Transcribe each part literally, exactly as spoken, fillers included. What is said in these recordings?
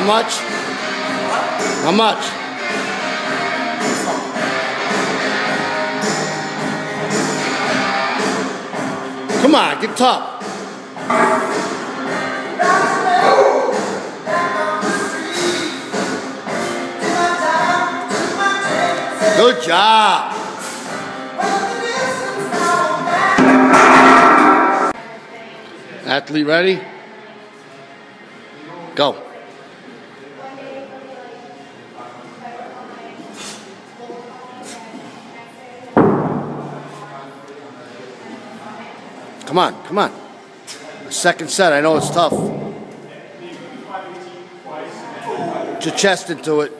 much? How much? Come on, get tough. Good job. Athlete ready? Go. Come on, come on. Second set, I know it's tough. Put your chest into it.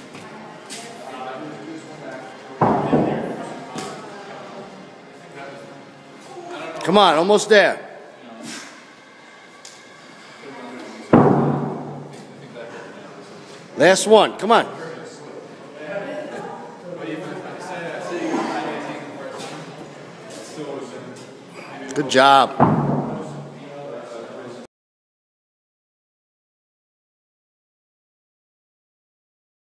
Come on, almost there. Last one, come on. Good job.